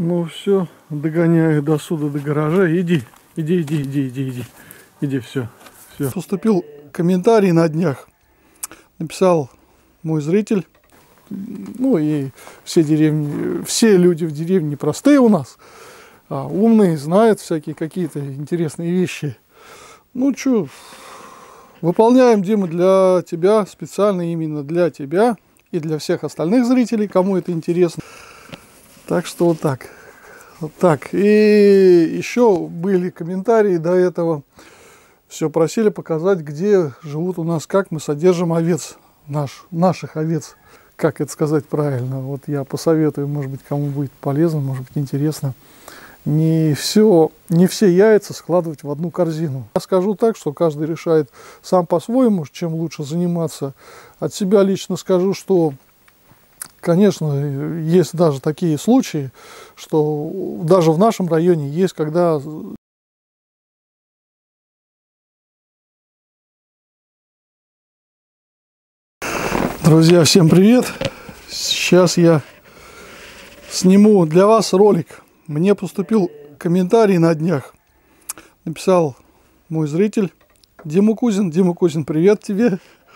Ну все, догоняю до суда, до гаража. Иди, все. Поступил комментарий на днях. Написал мой зритель. Ну и все люди в деревне простые у нас, а умные, знают всякие какие-то интересные вещи. Ну что, выполняем, Дима, для тебя, специально именно для тебя и для всех остальных зрителей, кому это интересно. Так что вот так. Вот так. И еще были комментарии до этого. Все просили показать, где живут у нас, как мы содержим овец, наших овец. Как это сказать правильно? Вот я посоветую, может быть, кому будет полезно, может быть, интересно. Не все яйца складывать в одну корзину. Я скажу так, что каждый решает сам по-своему, чем лучше заниматься. От себя лично скажу, что, конечно, есть даже такие случаи, что даже в нашем районе есть, когда... Друзья, всем привет! Сейчас я сниму для вас ролик. Мне поступил комментарий на днях. Написал мой зритель Дима Кузин. Дима Кузин, привет тебе!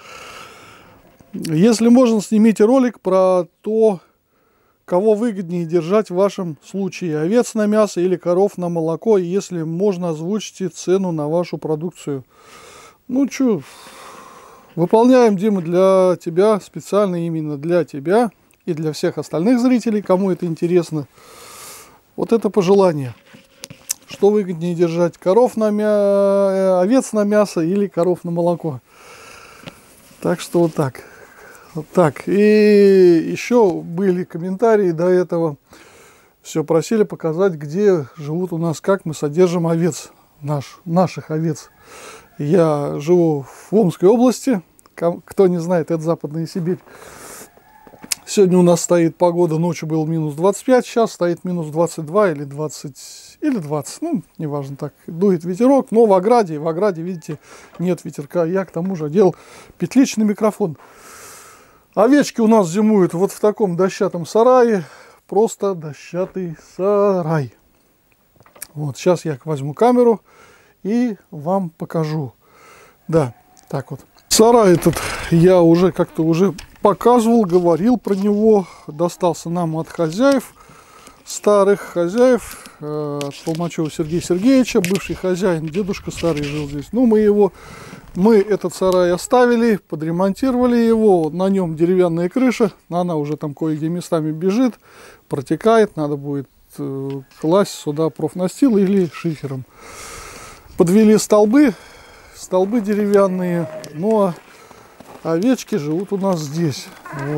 Если можно, снимите ролик про то, кого выгоднее держать в вашем случае. Овец на мясо или коров на молоко. Если можно, озвучьте цену на вашу продукцию. Ну что... Выполняем, Дима, для тебя, специально именно для тебя и для всех остальных зрителей, кому это интересно. Вот это пожелание. Что выгоднее держать, овец на мясо или коров на молоко. Так что вот так. Вот так. И еще были комментарии до этого. Все просили показать, где живут у нас, как мы содержим овец, наших овец. Я живу в Омской области, кто не знает, это Западная Сибирь. Сегодня у нас стоит погода, ночью был минус 25, сейчас стоит минус 22 или 20, ну, неважно так. Дует ветерок, но в ограде, видите, нет ветерка. Я к тому же одел петличный микрофон. Овечки у нас зимуют вот в таком дощатом сарае, просто дощатый сарай. Вот, сейчас я возьму камеру и вам покажу. Да, так вот. Сарай этот я уже как-то показывал, говорил про него. Достался нам от хозяев, старых хозяев, от Толмачева Сергея Сергеевича, бывший хозяин, дедушка старый жил здесь. Ну, мы этот сарай оставили, подремонтировали его, на нем деревянная крыша, она уже там кое-где местами бежит, протекает, надо будет класть сюда профнастил или шифером. Подвели столбы деревянные, ну а овечки живут у нас здесь.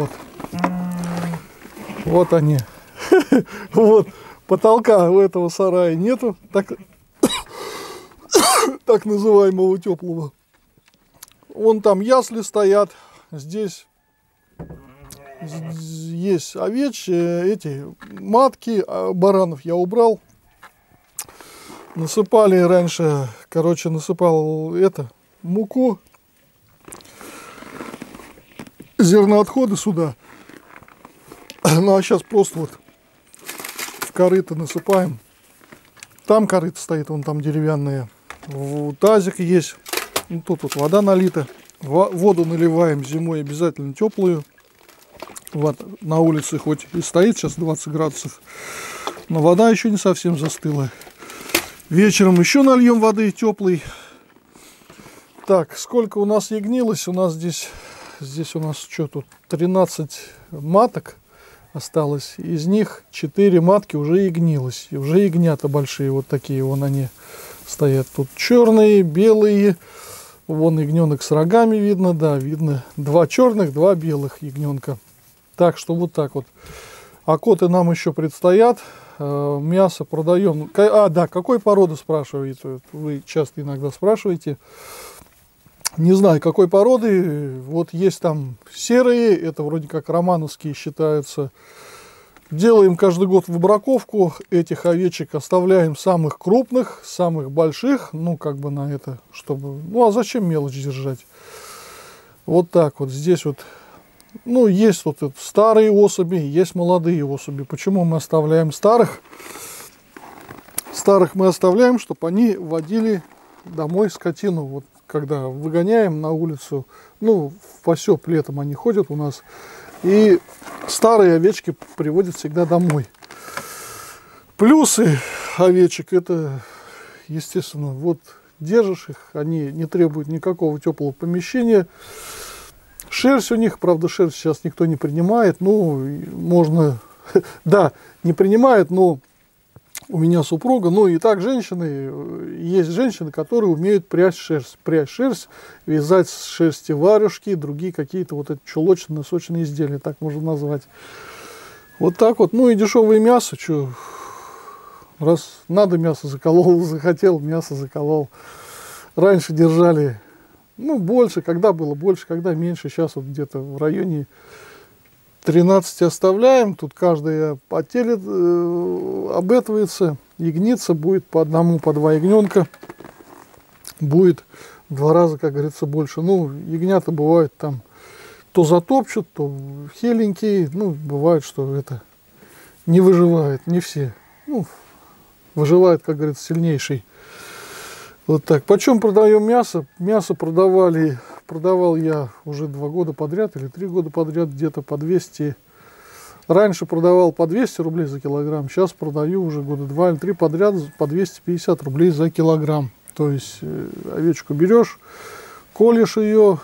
Вот они. Вот потолка у этого сарая нету, так называемого теплого. Вон там ясли стоят, здесь есть овечьи, эти матки, баранов я убрал. Насыпали раньше, насыпал муку, зерноотходы сюда. Ну а сейчас просто вот в корыто насыпаем. Там корыто стоит, вон там деревянные. Тазик есть, тут вот вода налита. Воду наливаем зимой обязательно теплую. Вот на улице хоть и стоит сейчас 20 градусов, но вода еще не совсем застыла. Вечером еще нальем воды теплой. Так, сколько у нас ягнилось? У нас здесь у нас что тут? 13 маток осталось. Из них 4 матки уже ягнилось. И уже ягнята большие, вот такие вон они стоят. Тут черные, белые. Вон ягненок с рогами видно, да, видно. 2 черных, 2 белых ягненка. Так что вот так вот. А коты нам еще предстоят. Мясо продаем. Да, какой породы спрашиваете? Вы часто иногда спрашиваете. Не знаю, какой породы. Вот есть там серые, это вроде как романовские считаются. Делаем каждый год выбраковку этих овечек, оставляем самых крупных, самых больших, ну как бы на это, чтобы... Ну а зачем мелочь держать? Вот так вот, здесь вот Ну, есть вот старые особи, есть молодые особи. Почему мы оставляем старых? Старых мы оставляем, чтобы они водили домой скотину. Вот когда выгоняем на улицу, ну, в посёп летом они ходят у нас, и старые овечки приводят всегда домой. Плюсы овечек — это, естественно, вот держишь их, они не требуют никакого теплого помещения. Шерсть у них, правда, шерсть сейчас никто не принимает, ну, можно, да, не принимает, но у меня супруга, ну и так женщины, есть женщины, которые умеют прясть шерсть, вязать с шерсти варежки, другие какие-то вот эти чулочные, носочные изделия, так можно назвать. Вот так вот, ну и дешевое мясо, что, раз надо мясо заколол, захотел, мясо заколол. Раньше держали, ну, больше, когда было больше, когда меньше, сейчас вот где-то в районе 13 оставляем, тут каждая потелит, обетывается, ягнится, будет по одному, по два ягненка, будет в 2 раза, как говорится, больше. Ну, ягнята бывают там то затопчут, то хиленькие, ну, бывает, что это не выживает, не все. Ну, выживает, как говорится, сильнейший. Вот так. Почем продаем мясо? Мясо продавал я уже 2 года подряд или 3 года подряд где-то по 200. Раньше продавал по 200 рублей за килограмм, сейчас продаю уже года 2 или 3 подряд по 250 рублей за килограмм. То есть овечку берешь, колешь ее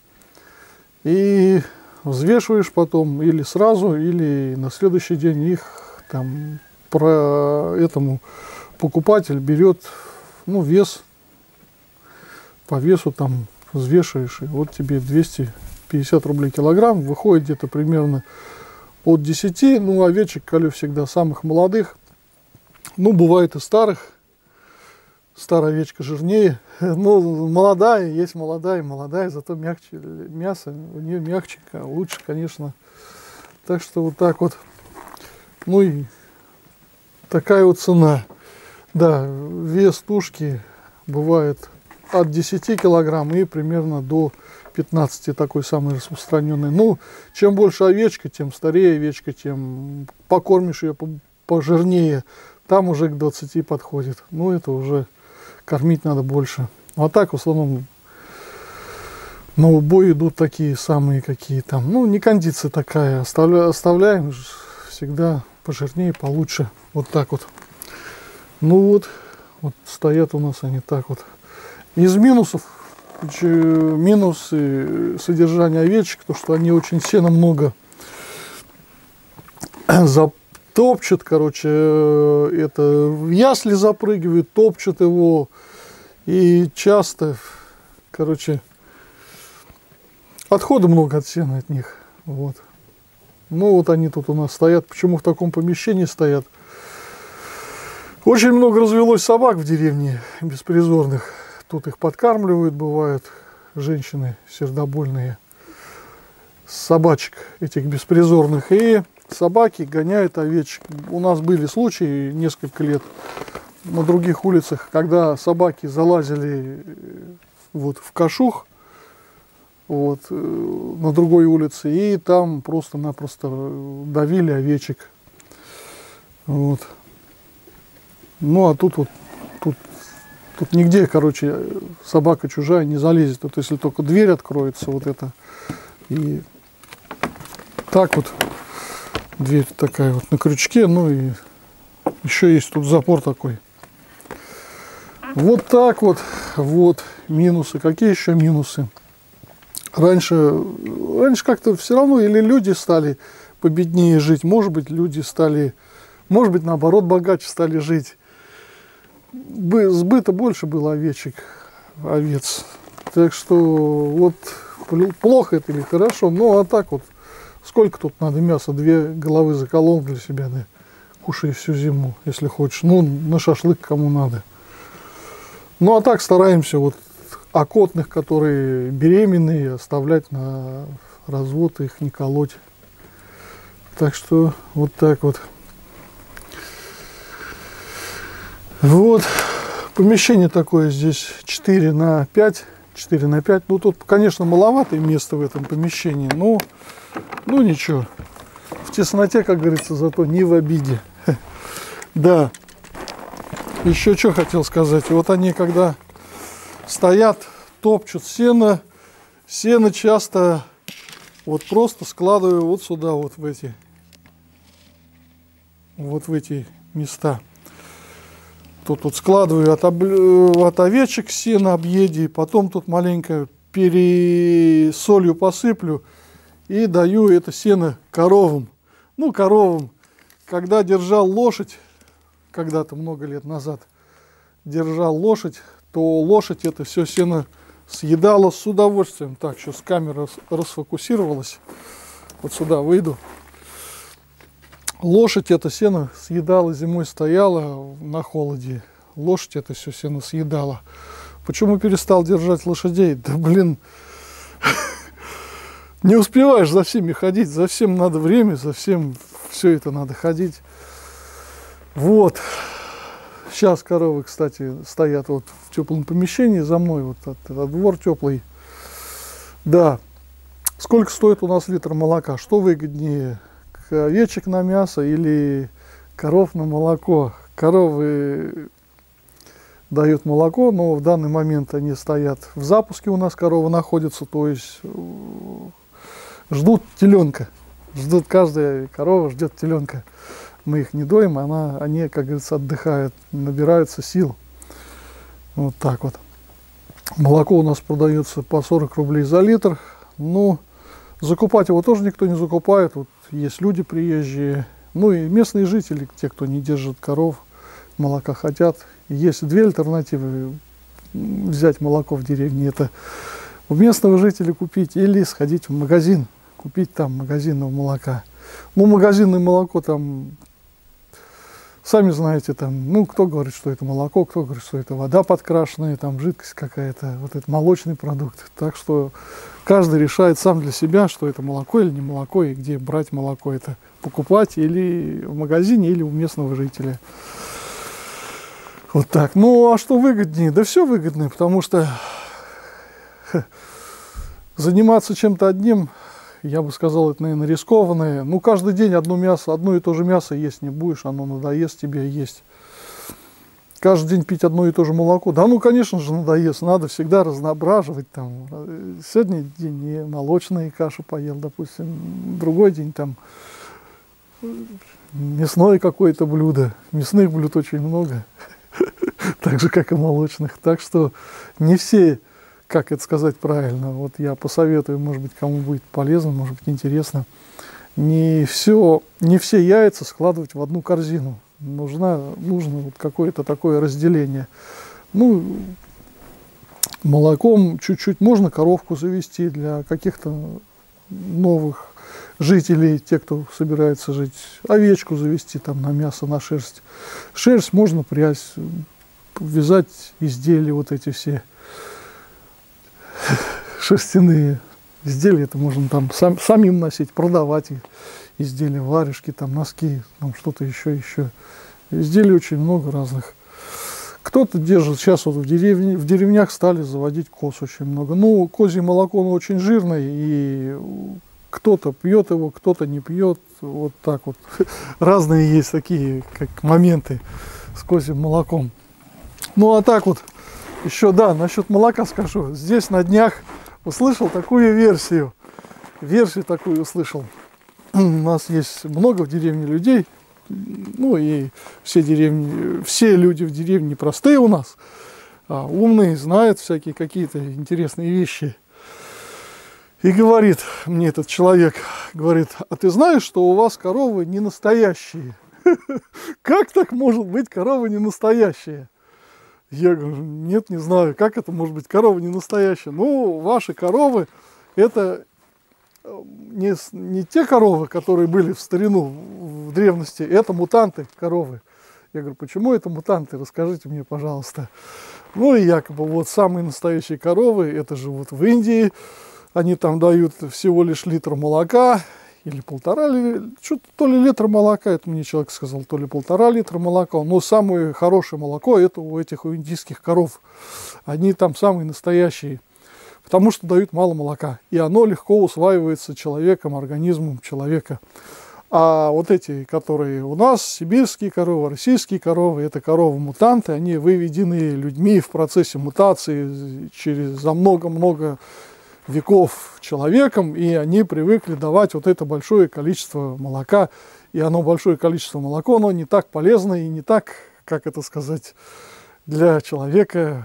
и взвешиваешь потом или сразу, или на следующий день их там этому покупатель берет, ну, вес, по весу там взвешиваешь, и вот тебе 250 рублей килограмм, выходит где-то примерно от 10, ну, овечек колю всегда самых молодых, ну, бывает и старых, старая овечка жирнее, ну, молодая, есть молодая, зато мягче, мясо у нее мягче, лучше, конечно, так что вот так вот, ну, и такая вот цена. Да, вес тушки бывает от 10 килограмм и примерно до 15, такой самый распространенный. Ну, чем больше овечка, тем старее овечка, тем покормишь ее пожирнее, там уже к 20 подходит. Ну, это уже кормить надо больше. А так, в основном, на убой идут такие самые, какие там, ну, не кондиция такая, оставляем всегда пожирнее, получше, вот так вот. Ну вот стоят у нас они так вот. Из минусов, минусы содержания овечек, то что они очень сена много затопчут, короче, это в ясли запрыгивают, топчут его, и часто, короче, отхода много от сена от них, вот. Ну вот они тут у нас стоят. Почему в таком помещении стоят? Очень много развелось собак в деревне беспризорных. Тут их подкармливают, бывают женщины сердобольные, собачек этих беспризорных. И собаки гоняют овечек. У нас были случаи несколько лет на других улицах, когда собаки залазили вот в кашух, вот, на другой улице, и там просто-напросто давили овечек. Вот. Ну, а тут вот, тут нигде, короче, собака чужая не залезет. Вот если только дверь откроется, вот это, и так вот, дверь такая вот на крючке, ну и еще есть тут запор такой. Вот так вот, вот минусы. Какие еще минусы? Раньше как-то все равно или люди стали победнее жить, может быть, люди стали, может быть, наоборот, богаче стали жить. Сбыта больше было овец. Так что вот плохо это или хорошо, ну а так вот, сколько тут надо мяса, 2 головы заколол для себя, да, кушай всю зиму, если хочешь, ну на шашлык кому надо. Ну а так стараемся вот окотных, которые беременные, оставлять на развод, их не колоть. Так что вот так вот. Вот. Помещение такое здесь 4 на 5, 4 на 5. Ну, тут, конечно, маловато места в этом помещении, но ну ничего. В тесноте, как говорится, зато не в обиде. Да. Еще что хотел сказать. Вот они, когда стоят, топчут сено, сено часто вот просто складываю вот сюда, вот в эти места. Тут вот складываю от овечек сено, объеди, потом тут маленько солью посыплю и даю это сено коровам. Ну, коровам. Когда держал лошадь, когда-то много лет назад держал лошадь, то лошадь это все сено съедала с удовольствием. Так, сейчас камера расфокусировалась. Вот сюда выйду. Лошадь это сено съедала, зимой стояла на холоде. Лошадь это все сено съедала. Почему перестал держать лошадей? Да блин, не успеваешь за всеми ходить, за всем надо время, за всем все это надо ходить. Вот. Сейчас коровы, кстати, стоят вот в теплом помещении за мной, вот двор теплый. Да. Сколько стоит у нас литр молока? Что выгоднее? Овечек на мясо или коров на молоко? Коровы дают молоко, но в данный момент они стоят в запуске, у нас коровы находятся, то есть ждут теленка. Ждут, каждая корова ждет теленка. Мы их не доим, они, как говорится, отдыхают, набираются сил. Вот так вот. Молоко у нас продается по 40 рублей за литр. Ну, закупать его тоже никто не закупает. Вот есть люди приезжие, ну и местные жители, те, кто не держит коров, молока хотят. Есть две альтернативы взять молоко в деревне. Это у местного жителя купить или сходить в магазин, купить там магазинного молока. Ну, магазинное молоко там, сами знаете, там, ну, кто говорит, что это молоко, кто говорит, что это вода подкрашенная, там жидкость какая-то, вот это молочный продукт. Так что каждый решает сам для себя, что это молоко или не молоко, и где брать молоко, это покупать или в магазине, или у местного жителя. Вот так. Ну, а что выгоднее? Да все выгоднее, потому что заниматься чем-то одним, я бы сказал, это, наверное, рискованное. Ну, каждый день одно и то же мясо есть не будешь, оно надоест тебе есть. Каждый день пить одно и то же молоко. Да, ну, конечно же, надоест. Надо всегда разноображивать. Там. Сегодня день я молочные кашу поел, допустим. Другой день там мясное какое-то блюдо. Мясных блюд очень много. Так же, как и молочных. Так что не все, как это сказать правильно, вот я посоветую, может быть, кому будет полезно, может быть, интересно, не все яйца складывать в одну корзину. Нужно вот какое-то такое разделение. Ну, молоком чуть-чуть можно коровку завести для каких-то новых жителей, те, кто собирается жить, овечку завести там на мясо, на шерсть. Шерсть можно прясть, вязать изделия, вот эти все шерстяные изделия, это можно там самим носить, продавать изделия, варежки, там носки, там что-то еще. Изделий очень много разных. Кто-то держит, сейчас вот в деревнях стали заводить коз очень много. Ну, козье молоко, оно очень жирное, и кто-то пьет его, кто-то не пьет, вот так вот. Разные есть такие как моменты с козьим молоком. Ну, а так вот, еще, да, насчет молока скажу. Здесь на днях услышал такую версию. Версию такую услышал. У нас есть много в деревне людей. Ну, и все люди в деревне простые у нас. Умные, знают всякие какие-то интересные вещи. И говорит мне этот человек, говорит, а ты знаешь, что у вас коровы не настоящие? Как так может быть коровы не настоящие? Я говорю, нет, не знаю, как это может быть корова не настоящая. Ну, ваши коровы, это не те коровы, которые были в старину, в древности, это мутанты коровы. Я говорю, почему это мутанты? Расскажите мне, пожалуйста. Ну, и якобы вот самые настоящие коровы, это живут в Индии, они там дают всего лишь литр молока, или что-то то ли литр молока, это мне человек сказал, то ли 1,5 литра молока. Но самое хорошее молоко это у индийских коров. Они там самые настоящие. потому что дают мало молока. И оно легко усваивается человеком, организмом человека. А вот эти, которые у нас, сибирские коровы, российские коровы, это коровы-мутанты, они выведены людьми в процессе мутации за много-много веков человеком, и они привыкли давать вот это большое количество молока. И оно, большое количество молока, оно не так полезно и не так, как это сказать, для человека.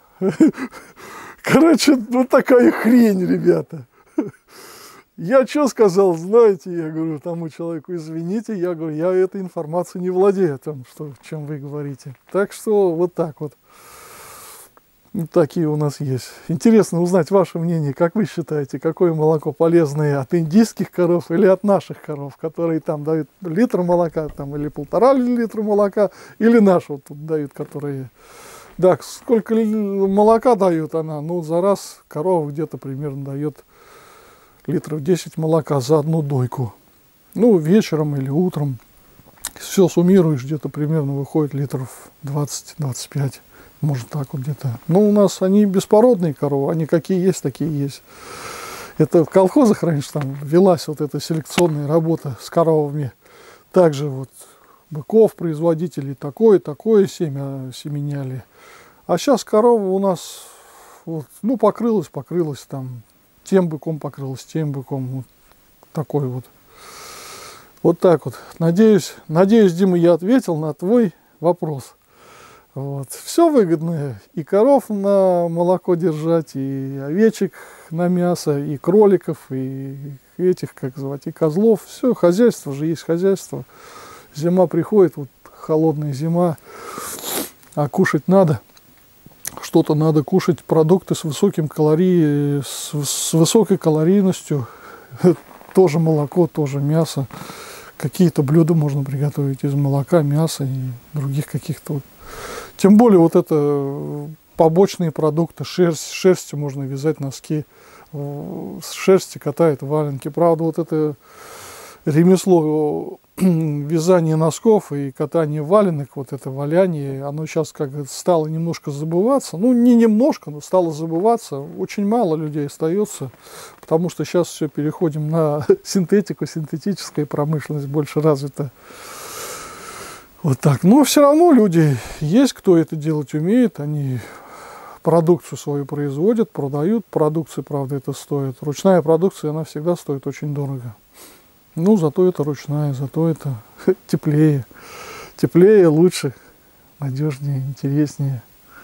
Короче, вот такая хрень, ребята. Я что сказал, знаете, я говорю тому человеку, извините, я говорю, я этой информацией не владею, там, чем вы говорите. Так что вот так вот. Вот такие у нас есть. Интересно узнать ваше мнение, как вы считаете, какое молоко полезное от индийских коров или от наших коров, которые там дают литр молока, там, или 1,5 литра молока, или наши вот тут дают, которые... Да, сколько молока дают она, ну, за раз корова где-то примерно дает литров 10 молока за одну дойку. Ну, вечером или утром. Все суммируешь, где-то примерно выходит литров 20-25. Может, так вот где-то. Ну, у нас они беспородные коровы, они какие есть, такие есть. Это в колхозах раньше там велась вот эта селекционная работа с коровами. Также вот быков, производителей такое семя семеняли. А сейчас корова у нас, вот, ну, покрылась там. Тем быком покрылась, тем быком. Вот такой вот. Вот так вот. Надеюсь, Дима, я ответил на твой вопрос. Вот. Все выгодное. И коров на молоко держать, и овечек на мясо, и кроликов, и этих, как звать, и козлов. Все, хозяйство же есть хозяйство. Зима приходит, вот холодная зима, а кушать надо. Что-то надо кушать, продукты с высокой калорийностью, тоже молоко, тоже мясо. Какие-то блюда можно приготовить из молока, мяса и других каких-то. Вот. Тем более вот это побочные продукты, шерстью можно вязать носки, с шерсти катают валенки. Правда, вот это ремесло вязание носков и катание валенок, вот это валяние, оно сейчас как стало немножко забываться. Ну, не немножко, но стало забываться. Очень мало людей остается, потому что сейчас все переходим на синтетику, синтетическая промышленность больше развита. Вот так. Но все равно люди есть, кто это делать умеет, они продукцию свою производят, продают. Продукция, правда, это стоит. Ручная продукция, она всегда стоит очень дорого. Ну, зато это ручная, зато это теплее. Теплее, лучше, надежнее, интереснее.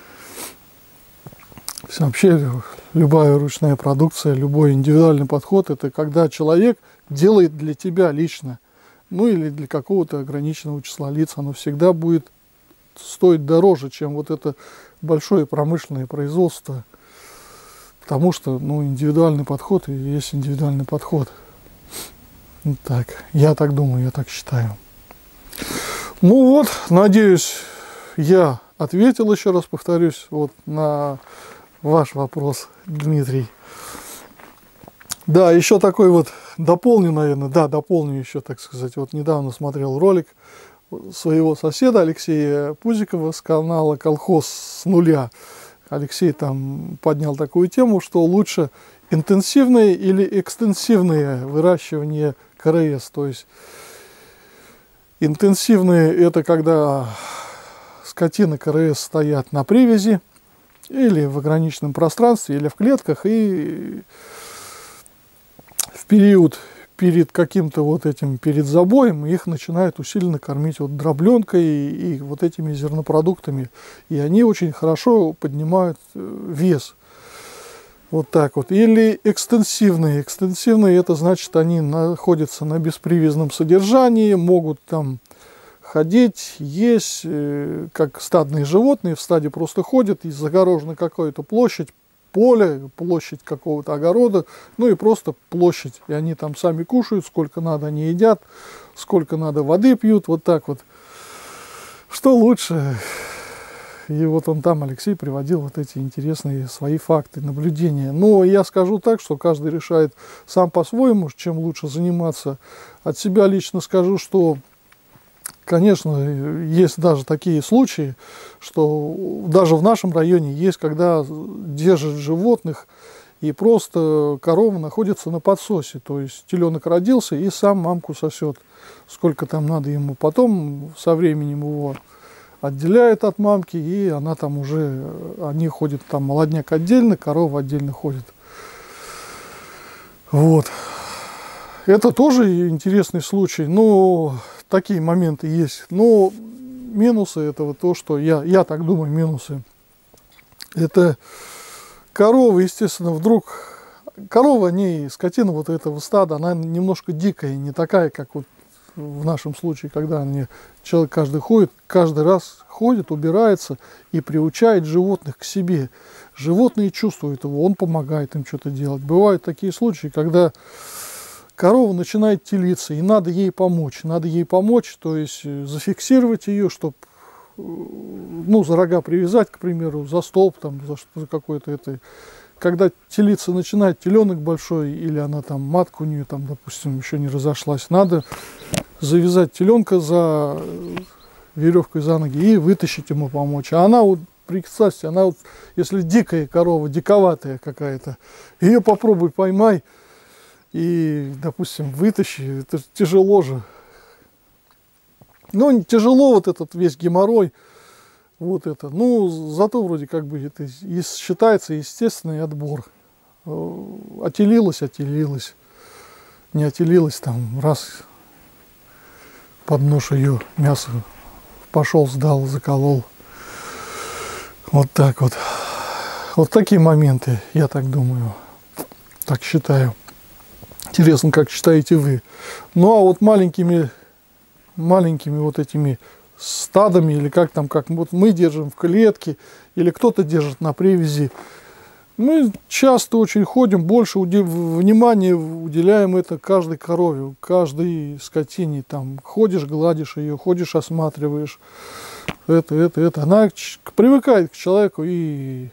Все, вообще, любая ручная продукция, любой индивидуальный подход, это когда человек делает для тебя лично, ну или для какого-то ограниченного числа лиц, оно всегда будет стоить дороже, чем вот это большое промышленное производство. Потому что, ну, индивидуальный подход и есть индивидуальный подход. Вот так, я так думаю, я так считаю. Ну вот, надеюсь, я ответил, еще раз повторюсь, вот на ваш вопрос, Дмитрий. Да, еще такой вот дополню, наверное, дополню еще, так сказать. Вот недавно смотрел ролик своего соседа Алексея Пузикова с канала «Колхоз с нуля». Алексей там поднял такую тему, что лучше интенсивное или экстенсивное выращивание КРС. То есть интенсивное – это когда скотина КРС стоят на привязи или в ограниченном пространстве, или в клетках, и в период перед каким-то вот этим, перед забоем, их начинают усиленно кормить вот дробленкой и вот этими зернопродуктами. И они очень хорошо поднимают вес. Вот так вот. Или экстенсивные. Экстенсивные, это значит, они находятся на беспривязном содержании, могут там ходить, есть, как стадные животные, в стаде просто ходят, и загорожена какая-то площадь, поле, площадь какого-то огорода, ну и просто площадь. И они там сами кушают, сколько надо они едят, сколько надо воды пьют, вот так вот. Что лучше? И вот он там, Алексей, приводил вот эти интересные свои факты, наблюдения. Но я скажу так, что каждый решает сам по-своему, чем лучше заниматься. От себя лично скажу, что, конечно, есть даже такие случаи, что даже в нашем районе есть, когда держат животных, и просто корова находится на подсосе. То есть теленок родился и сам мамку сосет, сколько там надо ему. Потом со временем его отделяет от мамки, и она там уже, они ходят, там молодняк отдельно, корова отдельно ходит. Вот. Это тоже интересный случай, но такие моменты есть. Но минусы этого то, что я так думаю, минусы. Это корова, естественно, вдруг... Корова, не скотина вот этого стада, она немножко дикая, не такая, как вот в нашем случае, когда человек каждый раз ходит, убирается и приучает животных к себе. Животные чувствуют его, он помогает им что-то делать. Бывают такие случаи, когда корова начинает телиться, и надо ей помочь. Надо ей помочь, то есть зафиксировать ее, чтобы, ну, за рога привязать, к примеру, за столб, там, за какой-то это. Когда телиться начинает, теленок большой, или она там, матка у нее там, допустим, еще не разошлась, надо завязать теленка за веревкой за ноги и вытащить ему помочь. А она вот, представьте, она вот, если дикая корова, диковатая какая-то, ее попробуй поймай и, допустим, вытащи, это тяжело же. Ну, не тяжело вот этот весь геморрой, вот это. Ну, зато вроде как бы это считается естественный отбор. Отелилась, не отелилась, там раз под нож ее мясо пошел, сдал, заколол. Вот так вот. Вот такие моменты, я так думаю, так считаю. Интересно, как считаете вы. Ну, а вот маленькими вот этими стадами, или как там, как вот мы держим в клетке, или кто-то держит на привязи, мы часто очень ходим, больше внимания уделяем это каждой корове, каждой скотине. Там ходишь, гладишь ее, ходишь, осматриваешь. Это. Она привыкает к человеку, и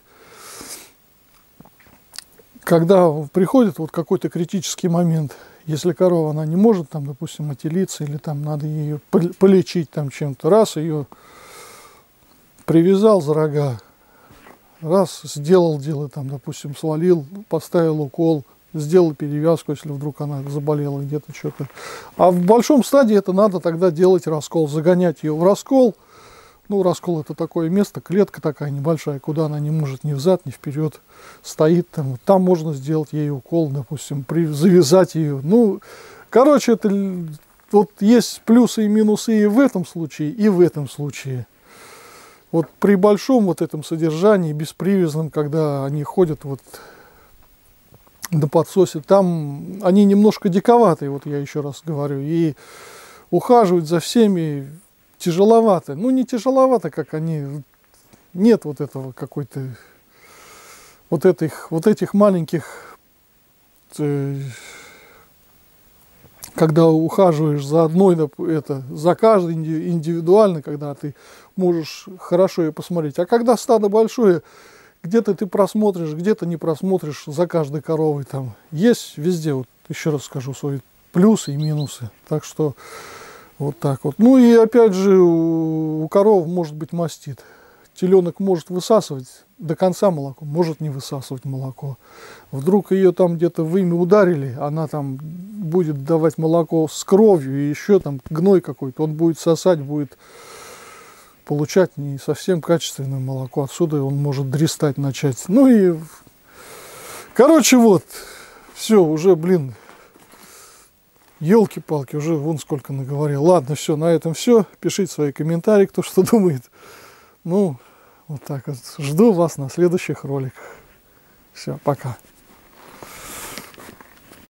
когда приходит вот какой-то критический момент, если корова, она не может, там, допустим, отелиться, или там надо ее полечить там чем-то, раз ее привязал за рога, раз сделал дело, там, допустим, свалил, поставил укол, сделал перевязку, если вдруг она заболела где-то что-то. А в большом стаде это надо тогда делать раскол, загонять ее в раскол. Ну, раскол — это такое место, клетка такая небольшая, куда она не может ни взад, ни вперед стоит. Там можно сделать ей укол, допустим, завязать ее. Ну, короче, это вот есть плюсы и минусы и в этом случае, и в этом случае. Вот при большом вот этом содержании, беспривязном, когда они ходят вот до подсоса, там они немножко диковатые, вот я еще раз говорю, и ухаживать за всеми тяжеловато. Ну, не тяжеловато, как они, нет вот этого какой-то, вот этих маленьких, когда ухаживаешь за одной, за каждой индивидуально, когда ты можешь хорошо ее посмотреть. А когда стадо большое, где-то ты просмотришь, где-то не просмотришь за каждой коровой. Там есть везде, вот еще раз скажу, свои плюсы и минусы. Так что вот так вот. Ну и опять же, у коров может быть мастит. Теленок может высасывать до конца молоко, может не высасывать молоко. Вдруг ее там где-то вымя ударили, она там будет давать молоко с кровью, и еще там гной какой-то, он будет сосать, будет получать не совсем качественное молоко. Отсюда он может дрестать начать. Ну и, короче, вот, все, уже, блин, елки-палки, уже вон сколько наговорил. Ладно, все, на этом все. Пишите свои комментарии, кто что думает. Ну, вот так вот. Жду вас на следующих роликах. Все, пока.